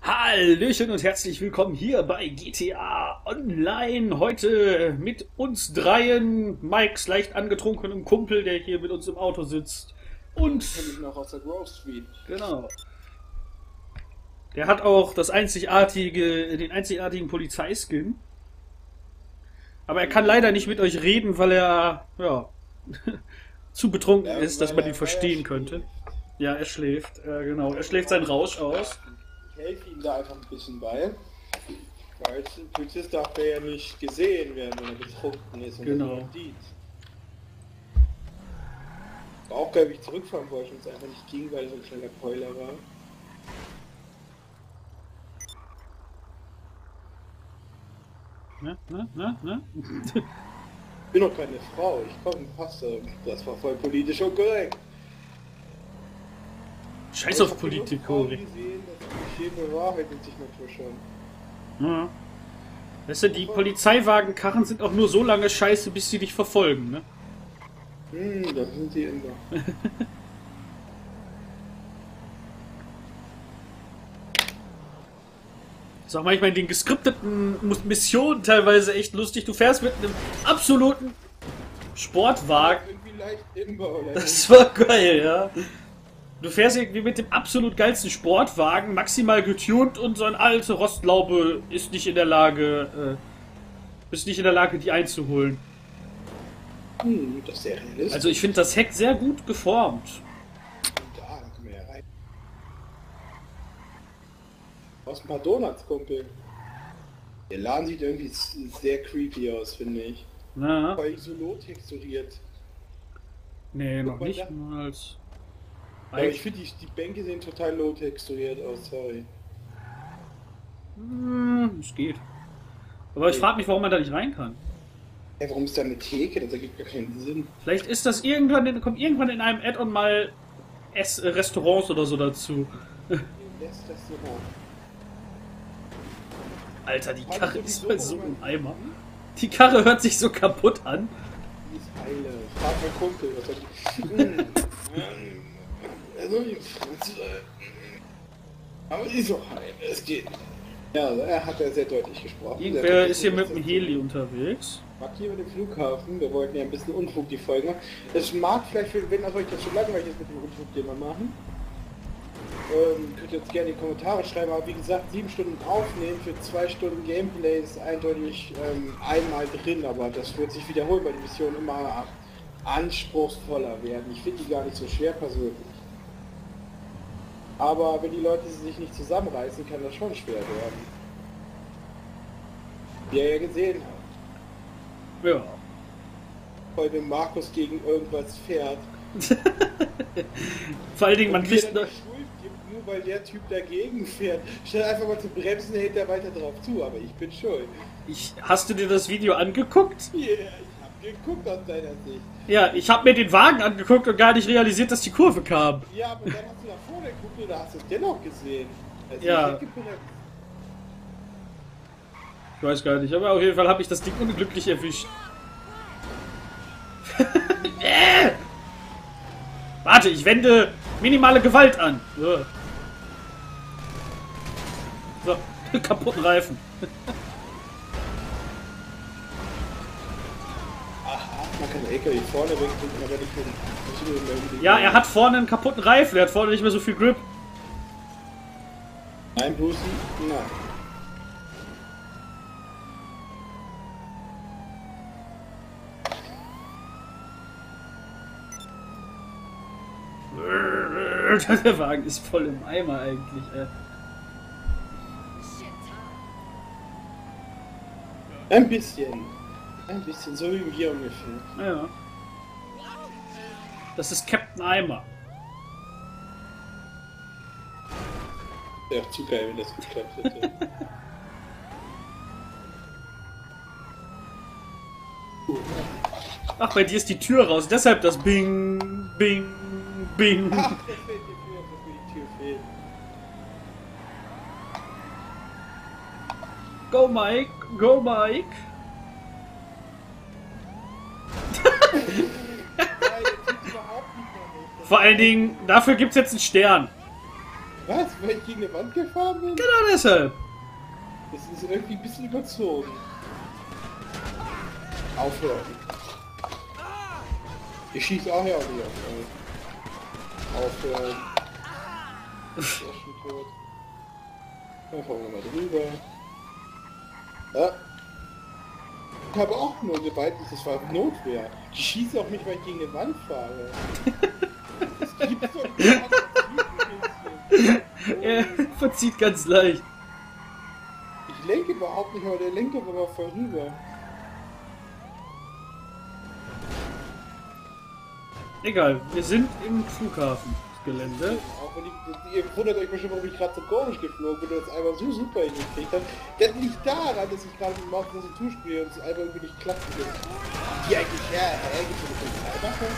Hallöchen und herzlich willkommen hier bei GTA Online. Heute mit uns dreien, Mikes leicht angetrunkenem Kumpel, der hier mit uns im Auto sitzt. Und Kenn ich noch aus der Grove Street. genau. Der hat auch den einzigartigen Polizeiskin. Aber er kann leider nicht mit euch reden, weil er zu betrunken ist, dass man ihn verstehen könnte. Ja, er schläft. Genau, er schläft seinen Rausch aus. Ich helfe ihm da einfach ein bisschen bei. Weil ein Polizist darf er ja nicht gesehen werden, wenn er betrunken ist und Genau. er dient. War auch geil, wie ich zurückfahren wollte und es einfach nicht ging, weil er so ein kleiner Keuler war. Ne? Ich bin doch keine Frau, ich komme passt. Das war voll politisch und korrekt. Scheiß auf Politico. Ich habe gesehen, dass die Klischee bewahrheitet sich natürlich schon. Ja. Weißt du, die Polizeiwagenkarren sind auch nur so lange scheiße, bis sie dich verfolgen, ne? Da sind die immer. Ist auch manchmal in den geskripteten Missionen teilweise echt lustig. Du fährst mit einem absoluten Sportwagen. Irgendwie leicht imbar oder Das war geil, ja. Du fährst irgendwie mit dem absolut geilsten Sportwagen, maximal getuned und so eine alte Rostlaube ist nicht in der Lage, die einzuholen. das ist sehr realistisch. Also ich finde das Heck sehr gut geformt. Da können wir ja rein. Aus ein paar Donuts, Kumpel. Der Laden sieht irgendwie sehr creepy aus, finde ich. Na, Voll so low texturiert. nee, noch Guck mal nicht da. mal als... Aber ich finde, die Bänke sehen total low texturiert aus, sorry. Es geht. Aber ich frage mich, warum man da nicht rein kann. Hey, warum ist da eine Theke? Das ergibt gar keinen Sinn. Vielleicht ist das kommt irgendwann in einem Add-on mal Restaurants oder so dazu. Lässt das so hoch. Alter, die Karre ist voll so im Eimer. Die Karre hört sich so kaputt an. Die ist heile. Frag mein Kumpel, was er... Also, aber die ist so heil, es geht. Ja, er hat ja sehr deutlich gesprochen. Irgendwer ist hier mit dem Heli unterwegs. Mag hier mit dem Flughafen, wir wollten ja ein bisschen Unfug die Folge machen. Es mag vielleicht, wenn euch das schon langweilig ist mit dem Unfug, den wir machen, könnt ihr uns gerne in die Kommentare schreiben, aber wie gesagt, 7 Stunden aufnehmen für 2 Stunden Gameplay ist eindeutig einmal drin, aber das wird sich wiederholen, weil die Missionen immer anspruchsvoller werden. Ich finde die gar nicht so schwer persönlich. Aber wenn die Leute sich nicht zusammenreißen, kann das schon schwer werden. Wie ihr ja gesehen habt. Ja. Heute Markus gegen irgendwas fährt. Vor allen Dingen, man und kriegt... mir dann die Schuld gibt, nur weil der Typ dagegen fährt. Statt einfach mal zu bremsen, hält er weiter drauf zu, aber ich bin schuld. Hast du dir das Video angeguckt? Yeah, ich hab geguckt aus deiner Sicht. Ja, ich habe mir den Wagen angeguckt und gar nicht realisiert, dass die Kurve kam. Ja, aber dann hast du nach vorne geguckt oder hast du es dennoch gesehen? Also Ja. Ich Ich weiß gar nicht, aber auf jeden Fall habe ich das Ding unglücklich erwischt. Warte, ich wende minimale Gewalt an. So, kaputten Reifen. man kann den LKW vorne wegdrücken, aber nicht den... Ja, er hat vorne einen kaputten Reifen, er hat vorne nicht mehr so viel Grip. Nein, Brucey? Nein. Der Wagen ist voll im Eimer eigentlich, ey. Ein bisschen, so wie wir ungefähr. Ja. Das ist Captain Eimer. Wäre auch zu geil, wenn das geklappt hätte. Ach, bei dir ist die Tür raus, deshalb das Bing, Bing, Bing. Ach, das fällt dir für, dass mir die Tür fehlt. Go Mike, go Mike. Nein, das sieht überhaupt nicht mehr. Vor allen Dingen, dafür gibt's jetzt einen Stern. Was? Weil ich gegen eine Wand gefahren bin? Genau deshalb. Das ist irgendwie ein bisschen überzogen. Aufhören. Ich schieße auch ja auch nicht auf. Aufhören. Der ist schon tot. Dann fahren wir mal drüber. Ja. Ich habe auch nur geweiht, das war Notwehr. Ich schieße auch nicht, weil ich gegen eine Wand fahre. Das gibt's doch nicht. Er verzieht ganz leicht. Ich lenke überhaupt nicht, aber der lenkt doch immer voll rüber. Egal, wir sind im Flughafengelände. Auch wenn ihr wundert euch bestimmt, warum ich gerade so komisch geflogen bin und das einfach so super hingekriegt habe. Das liegt daran, dass ich gerade mit dem Maus Tastatur spiele und es einfach irgendwie nicht klappt. Die eigentlich, ja, gibt's eine Polizeiwache?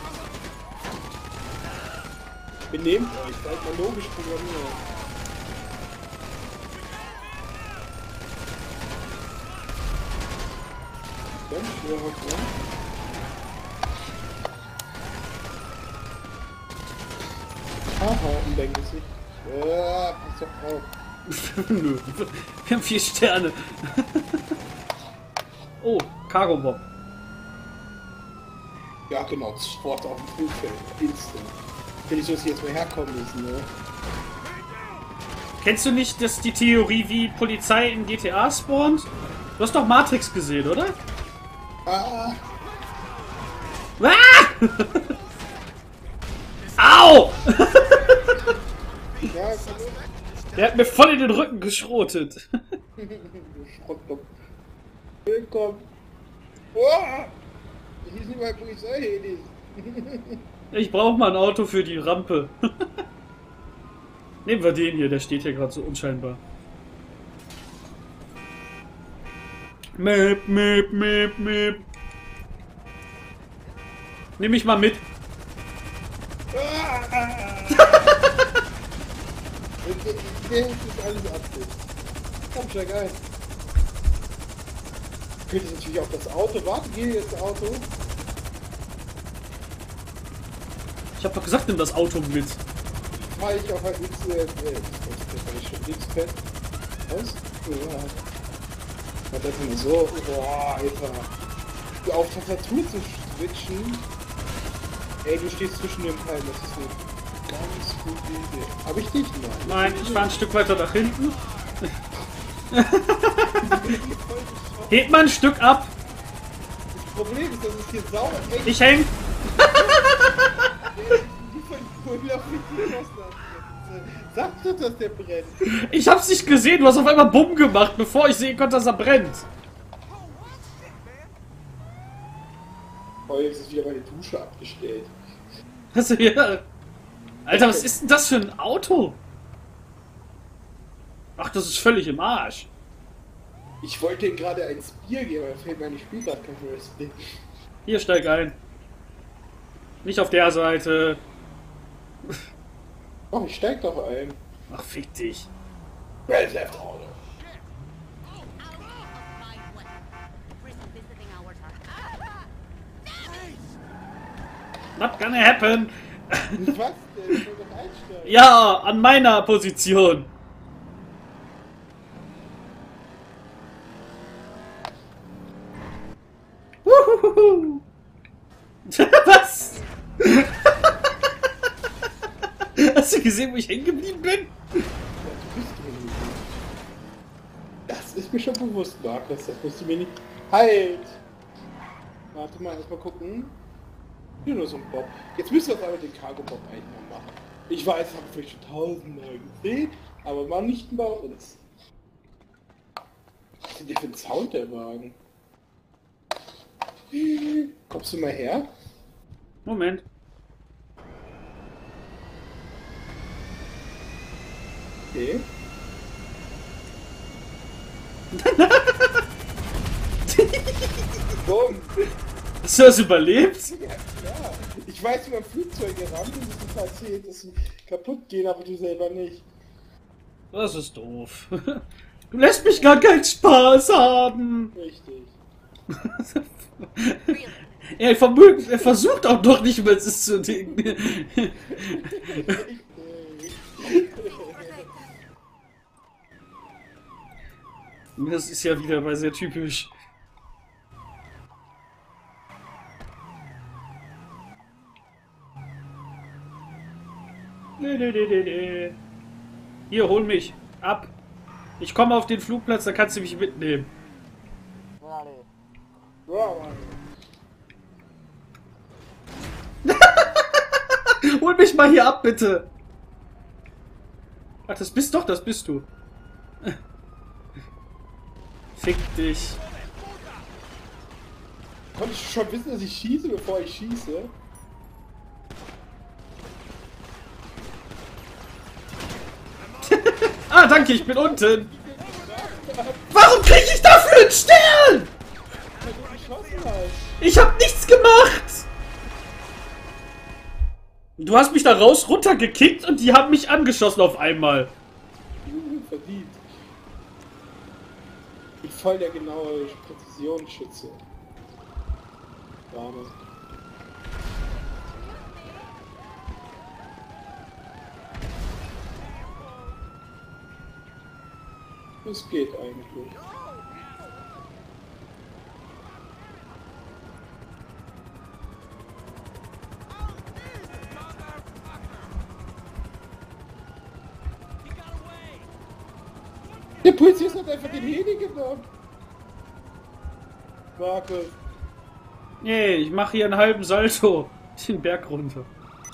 Benehmt euch, seid mal logisch programmiert. Dann, Haha, in dein Gesicht. Pass doch auf. Nö, wir haben 4 Sterne. Oh, Cargo Bob. Ja genau, sofort auf dem Flugfeld. Instant. Wenn ich so, dass sie jetzt mal herkommen müssen, ne? Kennst du nicht die Theorie, wie Polizei in GTA spawnt? Du hast doch Matrix gesehen, oder? Ah! Ah! Au! Ja, Der hat mir voll in den Rücken geschrotet. Schrottkopf. Willkommen. Oh! Hier ist nicht mal Polizei, Ich brauche mal ein Auto für die Rampe. Nehmen wir den hier, der steht hier gerade so unscheinbar. Mip, mip, mip, mip. Nimm mich mal mit. Der ist alles Absicht. Komm, steig ein. Könnte ich natürlich auf das Auto warten. Geh jetzt Auto. Ich hab doch gesagt, nimm das Auto mit. Fahr ich auf ein X-Pad. Was? Ja. Das ist immer so. Boah, Alter. Auf Tastatur zu switchen. Ey, du stehst zwischen den Pfeilen. Das ist eine ganz gute Idee. Hab ich dich? Nein, ich fahr ein Stück weiter nach hinten. Hebt mal ein Stück ab. Das Problem ist, dass es hier sauer eng Ich häng. Sag doch, dass der brennt. Ich hab's nicht gesehen. Du hast auf einmal Bumm gemacht, bevor ich sehen konnte, dass er brennt. Oh, jetzt ist wieder meine Dusche abgestellt. Also, ja. Alter, was ist denn das für ein Auto? Ach, das ist völlig im Arsch. Ich wollte ihm gerade ein Bier geben, aber fällt meine Spielkarte für das Bier. Hier, steig ein. Nicht auf der Seite. Oh, ich steig doch ein. Ach, fick dich. Red Left Auto. Not gonna happen. Was denn? Ich will doch einsteigen. Ja, an meiner Position. Wuhuhu. Was? Hast du gesehen, wo ich hängen geblieben bin? Ja, du bist drin. Das ist mir schon bewusst, Markus. Das musst du mir nicht... Halt! Warte mal, erstmal gucken. Hier nur so ein Bob. Jetzt müssen wir uns aber den Cargo-Bob eigentlich mal machen. Ich weiß, habe ich vielleicht schon tausendmal gesehen, aber mal nicht bei uns. Was ist denn der für ein Sound, der Wagen? Kommst du mal her? Moment. Okay. Bumm! Hast du das überlebt? Ja, klar. Ich weiß, wie man Flugzeuge rammt und es ist passiert, dass sie kaputt gehen, aber du selber nicht. Das ist doof. Du lässt mich gar keinen Spaß haben. Richtig. Er versucht auch noch nicht mal es zu denken. Richtig. Das ist ja wieder mal sehr typisch. Nee. Hier, hol mich. Ab. Ich komme auf den Flugplatz, da kannst du mich mitnehmen. Ja, Mann. Hol mich mal hier ab, bitte. Ach, das bist du. Fick dich. Konnte ich schon wissen, dass ich schieße, bevor ich schieße? Ah, danke, ich bin unten. Warum krieg ich dafür einen Stern? Weil du geschossen hast. Ich hab nichts gemacht. Du hast mich da runtergekickt und die haben mich angeschossen auf einmal. Verdient. Ich bin voll der genaue Präzisionsschütze. Dame. Es geht eigentlich. Der Polizist hat einfach den Heli genommen. Markus. Nee, ich mache hier einen halben Salto den Berg runter.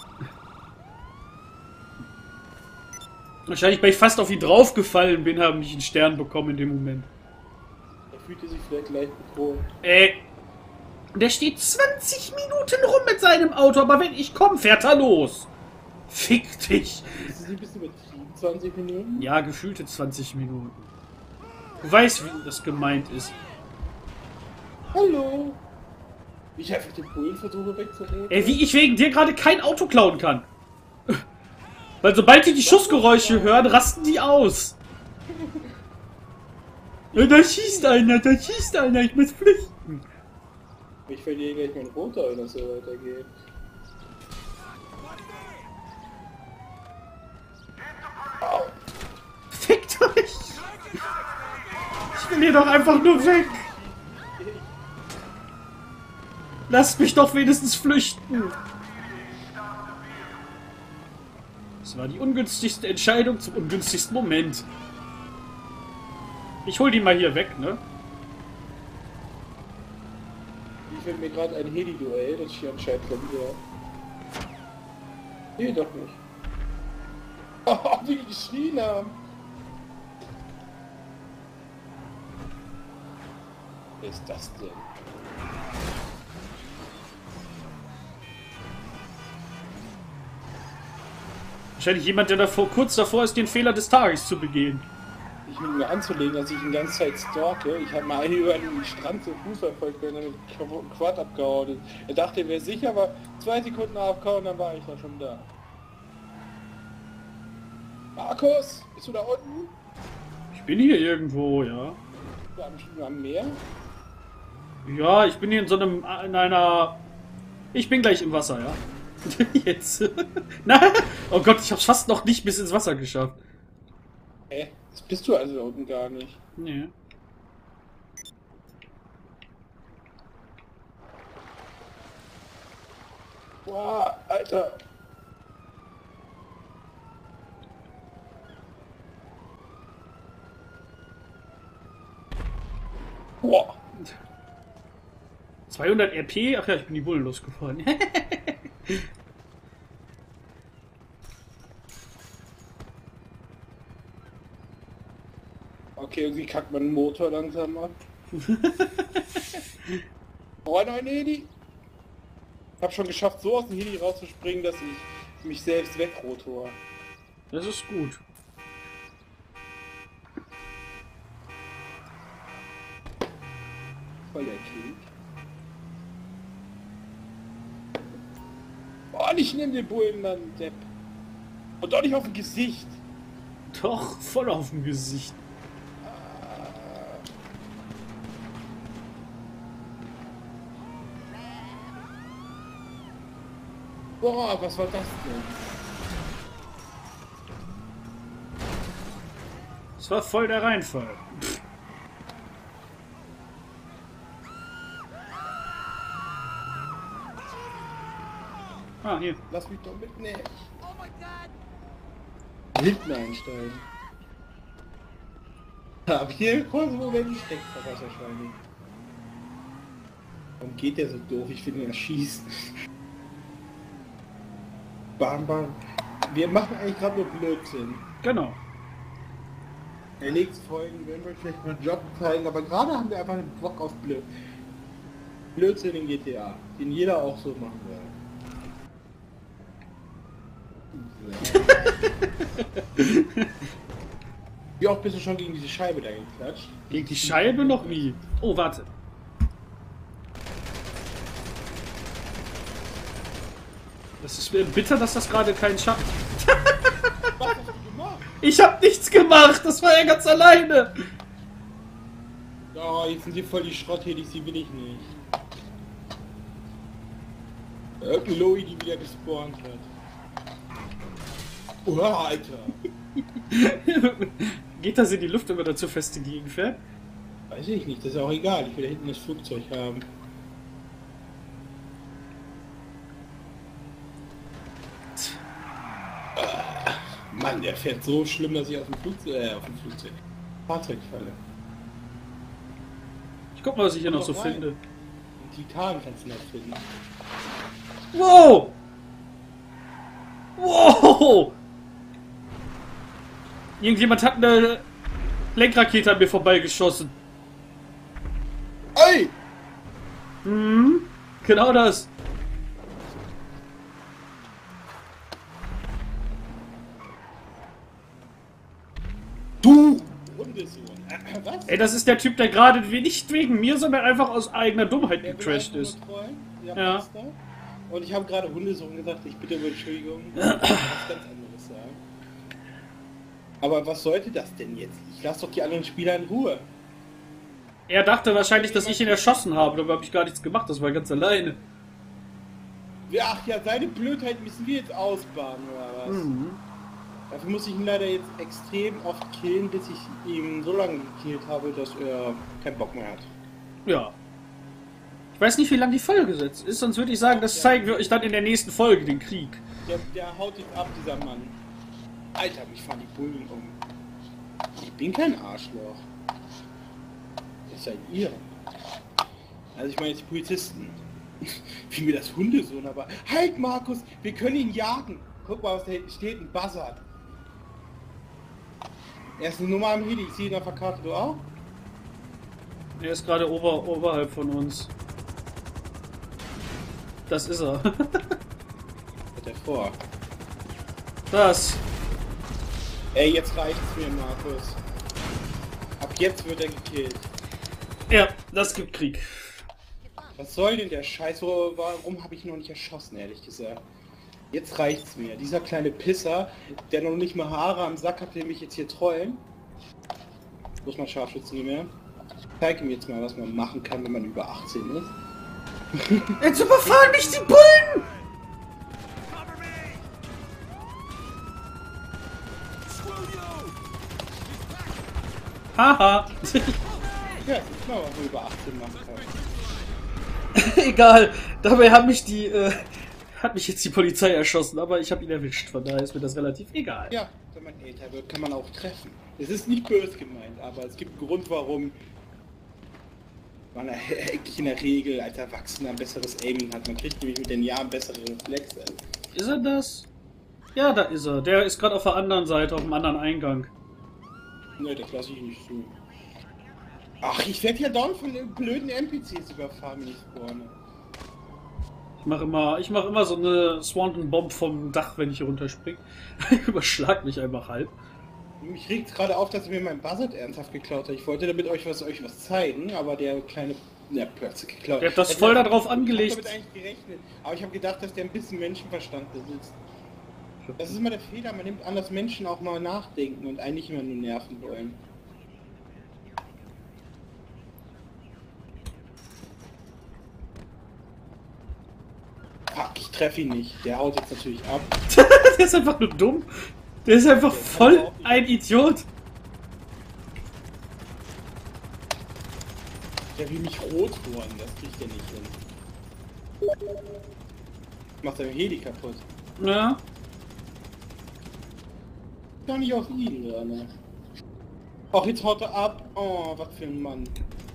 Wahrscheinlich, weil ich fast auf ihn draufgefallen bin, habe ich einen Stern bekommen in dem Moment. Er fühlte sich vielleicht leicht bedroht. Der steht 20 Minuten rum mit seinem Auto, aber wenn ich komme, fährt er los. Fick dich. Ist es ein bisschen übertrieben? 20 Minuten? Ja, gefühlte 20 Minuten. Du weißt, wie das gemeint ist. Hallo. Wie ich einfach den Bullen versuche wegzuholen. Wie ich wegen dir gerade kein Auto klauen kann. Weil sobald die Schussgeräusche hören, rasten die aus. Ja, da schießt einer, ich muss flüchten. Ich verliere gleich meinen Roter, wenn das so weitergeht. Fickt euch! Ich will hier doch einfach nur weg! Lasst mich doch wenigstens flüchten! Das war die ungünstigste Entscheidung zum ungünstigsten Moment. Ich hol die mal hier weg, ne? Ich will mir gerade ein Heli-Duell, das ich hier anscheinend verliere. Nee, doch nicht. Oh, wie die geschrien haben. Wer ist das denn? Wahrscheinlich jemand, der kurz davor ist, den Fehler des Tages zu begehen. Ich mit mir anzulegen, dass ich ihn die ganze Zeit stalke. Ich habe mal einen über den Strand zum Fuß verfolgt, wenn er mit dem Quad abgehauen ist. Er dachte, er wäre sicher, aber 2 Sekunden abgehauen, dann war ich da schon da. Markus, bist du da unten? Ich bin hier irgendwo, ja. Du am Meer? Ja, ich bin hier in einer... Ich bin gleich im Wasser, ja. Jetzt. Na, oh Gott, ich hab's fast noch nicht bis ins Wasser geschafft. Das bist du also da unten gar nicht. Nee. Boah, Alter. Boah. 200 RP? Ach ja, ich bin die Bullen losgefahren. Okay, irgendwie kackt mein Motor langsam ab. Oh, nein, Heli. Ich habe schon geschafft, so aus dem Heli rauszuspringen, dass ich mich selbst wegrotor. Das ist gut. Voll der Krieg. Oh, nicht neben den Bullen dann, Depp. Und doch nicht auf dem Gesicht. Doch, voll auf dem Gesicht. Boah, was war das denn? Das war voll der Reinfall. Ah, hier. Lass mich doch mitnehmen. Hinten einsteigen. Hab hier kurz einen Moment steckt wahrscheinlich. Warum geht der so doof? Ich will ihn erschießen. Bam, bam. Wir machen eigentlich gerade nur Blödsinn. Genau. In den nächsten Folgen werden wir euch vielleicht mal einen Job zeigen, aber gerade haben wir einfach einen Bock auf Blödsinn in GTA, den jeder auch so machen will. Wie oft bist du schon gegen diese Scheibe da geklatscht? Gegen die Scheibe noch nie. Oh, warte. Das ist bitter, dass das gerade keinen Schatten. Was hast du gemacht? Ich hab nichts gemacht, das war ja ganz alleine. Oh, jetzt sind hier voll die Schrotthedis, die will ich nicht. Irgendein Loi, die wieder gespawnt hat. Oha, Alter. Geht das in die Luft, wenn man da zu fest in die Gegend fährt? Weiß ich nicht, das ist auch egal. Ich will da hinten das Flugzeug haben. Mann, der fährt so schlimm, dass ich auf dem Fahrzeug falle. Ich guck mal, was ich hier noch so rein. finde. Einen Titan kannst du noch finden. Wow! Wow! Irgendjemand hat eine Lenkrakete an mir vorbeigeschossen. Ey! Mhm, genau das. Du! Hundesohn. Was? Ey, das ist der Typ, der gerade nicht wegen mir, sondern einfach aus eigener Dummheit Der will gecrashed einfach ist. nur trollen. Ja, Ja. passt da. Und ich habe gerade Hundesohn gesagt, ich bitte um Entschuldigung. Ich muss was ganz anderes sagen. Aber was sollte das denn jetzt? Ich lasse doch die anderen Spieler in Ruhe. Er dachte wahrscheinlich, dass ich ihn erschossen habe, dabei habe ich gar nichts gemacht, das war ganz alleine. Ach ja, seine Blödheit müssen wir jetzt ausbaden, oder was? Mhm. Dafür muss ich ihn leider jetzt extrem oft killen, bis ich ihm so lange gekillt habe, dass er keinen Bock mehr hat. Ja. Ich weiß nicht, wie lange die Folge jetzt ist, sonst würde ich sagen, das zeigen wir euch dann in der nächsten Folge, den Krieg. Der haut jetzt ab, dieser Mann. Alter, mich fahren die Bullen um. Ich bin kein Arschloch. Das seid ihr. Also ich meine jetzt die Polizisten. Wie mir das Hundesohn, aber... Halt, Markus! Wir können ihn jagen! Guck mal, was da hinten steht. Ein Buzzard. Er ist eine Nummer am Heli. Ich sehe ihn auf der Karte. Du auch? Er ist gerade oberhalb von uns. Das ist er. Was hat er vor? Das. Ey, jetzt reicht's mir, Markus. Ab jetzt wird er gekillt. Ja, das gibt Krieg. Was soll denn der Scheiß? Warum habe ich ihn noch nicht erschossen, ehrlich gesagt? Jetzt reicht's mir. Dieser kleine Pisser, der noch nicht mal Haare am Sack hat, der mich jetzt hier trollen. Muss man Scharfschützen nicht mehr. Ich zeige ihm jetzt mal, was man machen kann, wenn man über 18 ist. Jetzt überfahren nicht die Bullen! Haha. Ja, ich mal, was man über 18 machen kann. Egal. Dabei hat mich jetzt die Polizei erschossen, aber ich habe ihn erwischt. Von daher ist mir das relativ egal. Ja, wenn man älter wird, kann man auch treffen. Es ist nicht böse gemeint, aber es gibt einen Grund, warum man eigentlich in der Regel als Erwachsener ein besseres Aiming hat. Man kriegt nämlich mit den Jahren bessere Reflexe. Ist er das? Ja, da ist er. Der ist gerade auf der anderen Seite, auf dem anderen Eingang. Ne, das lasse ich nicht zu. Ach, ich werde ja dauernd von den blöden NPCs überfahren, wenn ich spawne. Ich mach immer so eine Swanton Bomb vom Dach, wenn ich hier runterspringe. Ich überschlag mich einfach halb. Mich regt gerade auf, dass ihr mir mein Buzzard ernsthaft geklaut habt. Ich wollte damit euch was zeigen, aber der kleine... Ja, plötzlich geklaut. Der hat das voll darauf angelegt. Ich hab damit eigentlich gerechnet. Aber ich habe gedacht, dass der ein bisschen Menschenverstand besitzt. Das ist immer der Fehler, man nimmt an, dass Menschen auch mal nachdenken und eigentlich immer nur nerven wollen. Fuck, ich treffe ihn nicht. Der haut jetzt natürlich ab. Der ist einfach nur dumm. Der ist einfach voll ein Idiot. Der will mich rot worden, das kriegt er nicht hin. Macht dein Heli kaputt. Ja. Gar nicht auf ihn, ne? Ach, jetzt haut er ab. Oh, was für ein Mann.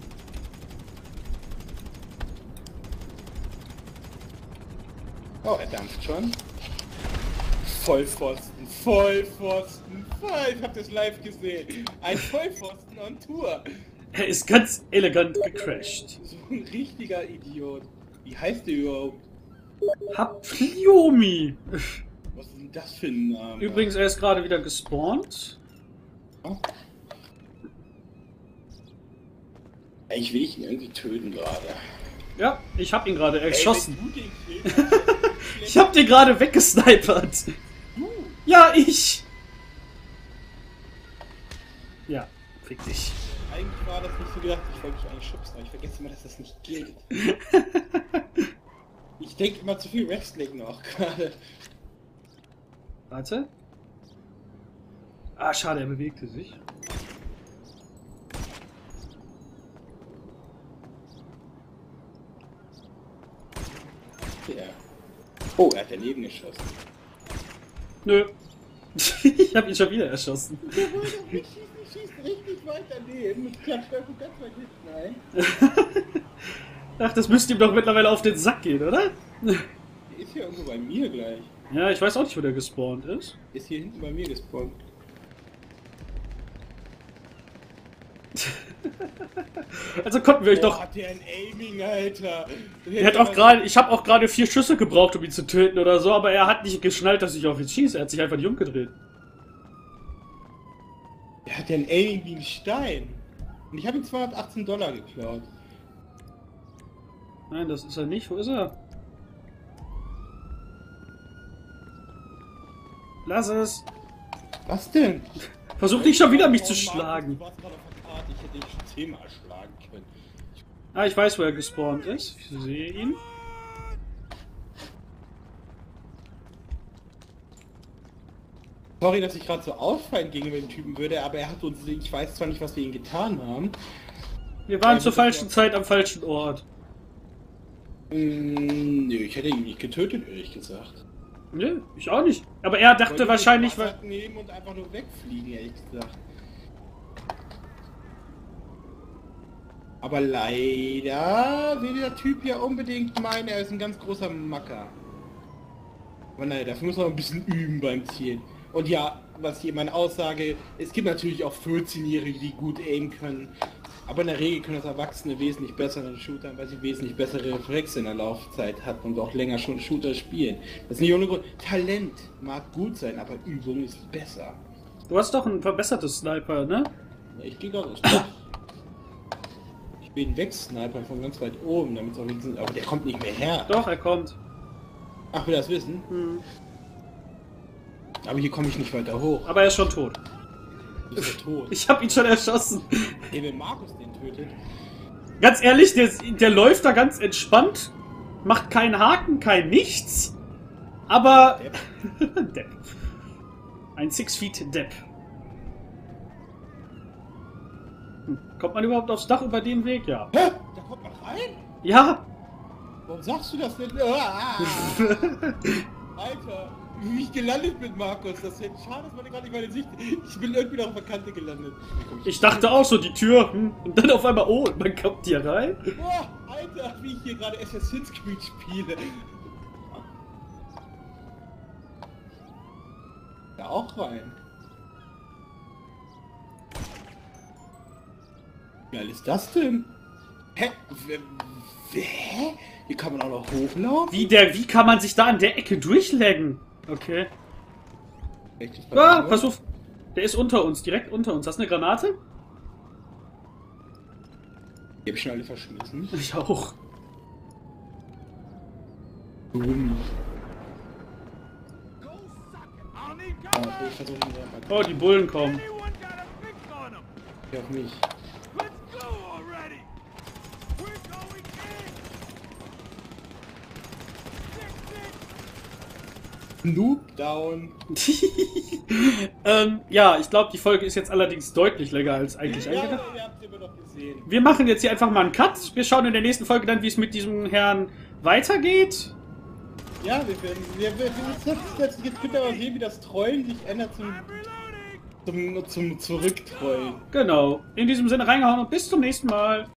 Oh, er dampft schon. Vollpfosten, Vollpfosten, ich hab das live gesehen. Ein Vollpfosten on Tour. Er ist ganz elegant gecrashed. So ein richtiger Idiot. Wie heißt der überhaupt? Hapliomi. Was ist denn das für ein Name? Übrigens, er ist gerade wieder gespawnt. Oh. Ich will ihn irgendwie töten gerade. Ja, ich hab ihn gerade erschossen. Ey, wenn du den killst, Ich hab den gerade weggesnipert. du. Ja, ich. Ja, fick dich. Eigentlich war das nicht so gedacht, ich wollte dich eigentlich schubsen, aber ich vergesse immer, dass das nicht gilt. Ich denke immer zu viel Wrestling noch gerade. Warte. Ah, schade, er bewegte sich. Ja. Oh, er hat daneben geschossen. Nö. Ich hab ihn schon wieder erschossen. Der wollte doch nicht schießen, schießt richtig weit daneben und klatscht einfach ganz weit hinten ein. Ach, das müsste ihm doch mittlerweile auf den Sack gehen, oder? Der ist hier irgendwo bei mir gleich. Ja, ich weiß auch nicht, wo der gespawnt ist. Ist hier hinten bei mir gespawnt. Also konnten wir euch doch... Hat der ein Aiming, Alter? Er hat auch gerade, ich habe auch gerade 4 Schüsse gebraucht, um ihn zu töten oder so, aber er hat nicht geschnallt, dass ich auf ihn schieße. Er hat sich einfach nicht umgedreht. Der hat ja ein Aiming wie ein Stein. Und ich habe ihm $218 geklaut. Nein, das ist er nicht. Wo ist er? Lass es. Was denn? Versuch nicht schon wieder mich zu Oh, Mann, schlagen. Du warst gerade auf der Karte, ich hätte dich schon 10-mal schlagen können. Ah, ich weiß, wo er gespawnt ist. Ich sehe ihn. Sorry, dass ich gerade so ausfallen gegenüber dem Typen würde, aber er hat uns, ich weiß zwar nicht, was wir ihm getan haben. Wir waren zur falschen Zeit am falschen Ort. Nö, ich hätte ihn nicht getötet, ehrlich gesagt. Nö, ich auch nicht. Aber er dachte wahrscheinlich, weil... nehmen und einfach nur wegfliegen, ehrlich gesagt. Aber leider will der Typ ja unbedingt meinen, er ist ein ganz großer Macker. Aber naja, dafür muss man ein bisschen üben beim Zielen. Und ja, was hier meine Aussage, es gibt natürlich auch 14-Jährige, die gut aimen können. Aber in der Regel können das Erwachsene wesentlich bessere Shooter, weil sie wesentlich bessere Reflexe in der Laufzeit hatten und auch länger schon Shooter spielen. Das ist nicht ohne Grund. Talent mag gut sein, aber Übung ist besser. Du hast doch ein verbessertes Sniper, ne? Ich gehe gerade aufs Dach. Ich will ihn wegsnipern von ganz weit oben, damit es auch wenigstens... Aber der kommt nicht mehr her. Doch, er kommt. Ach, will das wissen? Hm. Aber hier komme ich nicht weiter hoch. Aber er ist schon tot. Ist er tot. Ich hab ihn schon erschossen. Ey, wenn Markus den tötet... Ganz ehrlich, der läuft da ganz entspannt, macht keinen Haken, kein nichts, aber... Depp. Depp. Ein 6-Feet-Depp. Kommt man überhaupt aufs Dach über den Weg? Ja. Hä? Da kommt man rein? Ja! Warum sagst du das denn? Ah! Alter, wie ich gelandet bin, Markus. Das ist schade, dass man gerade nicht meine Sicht... Ich bin irgendwie noch auf der Kante gelandet. Ich dachte auch so, die Tür, und dann auf einmal, oh, und man kommt hier rein. Boah, Alter, wie ich hier gerade Assassin's Creed spiele. Da auch rein. Wie geil ist das denn? Hä? Hä? Hier kann man auch noch hochlaufen? Wie kann man sich da an der Ecke durchleggen? Okay. Echtes Ah, Papier? pass auf. Der ist unter uns, direkt unter uns. Hast du eine Granate? Die hab ich schon alle verschmissen. Ich auch. Boom. Okay, ich versuche ihn mal. Oh, die Bullen kommen. Hier auf mich. Noob down. Ja, ich glaube, die Folge ist jetzt allerdings deutlich länger als eigentlich Ja, angedacht. ihr habt immer noch gesehen. Wir machen jetzt hier einfach mal einen Cut. Wir schauen in der nächsten Folge dann, wie es mit diesem Herrn weitergeht. Ja, jetzt könnt ihr aber sehen, wie das Trollen sich ändert zum Zurücktrollen. Genau. In diesem Sinne reingehauen und bis zum nächsten Mal.